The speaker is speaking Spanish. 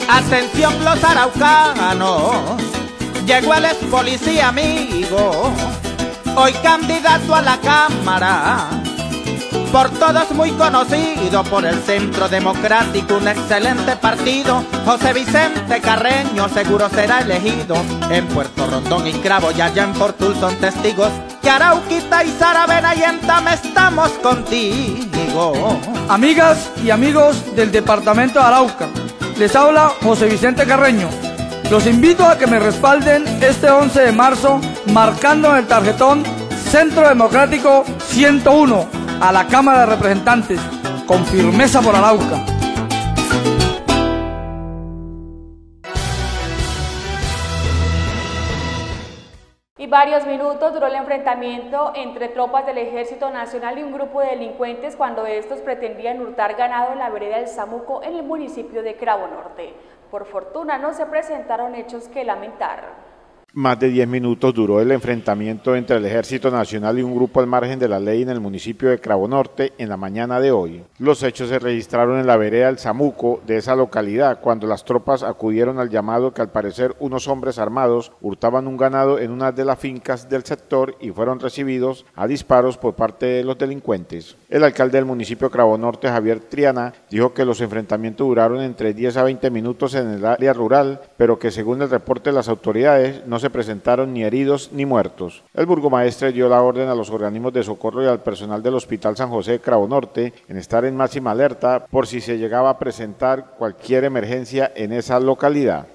Atención los araucanos, llegó el ex policía amigo, hoy candidato a la Cámara, por todos muy conocido, por el Centro Democrático, un excelente partido. José Vicente Carreño seguro será elegido. En Puerto Rondón y Cravo y allá en Fortul son testigos que Arauquita y Saravena y Entame estamos contigo. Amigas y amigos del departamento de Arauca, les habla José Vicente Carreño. Los invito a que me respalden este 11 de marzo marcando en el tarjetón Centro Democrático 101 a la Cámara de Representantes, con firmeza por Arauca. Y varios minutos duró el enfrentamiento entre tropas del Ejército Nacional y un grupo de delincuentes cuando estos pretendían hurtar ganado en la vereda del Samuco en el municipio de Cravo Norte. Por fortuna no se presentaron hechos que lamentar. Más de 10 minutos duró el enfrentamiento entre el Ejército Nacional y un grupo al margen de la ley en el municipio de Cravo Norte en la mañana de hoy. Los hechos se registraron en la vereda del Samuco de esa localidad cuando las tropas acudieron al llamado que al parecer unos hombres armados hurtaban un ganado en una de las fincas del sector y fueron recibidos a disparos por parte de los delincuentes. El alcalde del municipio de Cravo Norte, Javier Triana, dijo que los enfrentamientos duraron entre 10 a 20 minutos en el área rural, pero que según el reporte de las autoridades no se presentaron ni heridos ni muertos. El burgomaestre dio la orden a los organismos de socorro y al personal del Hospital San José de Cravo Norte en estar en máxima alerta por si se llegaba a presentar cualquier emergencia en esa localidad.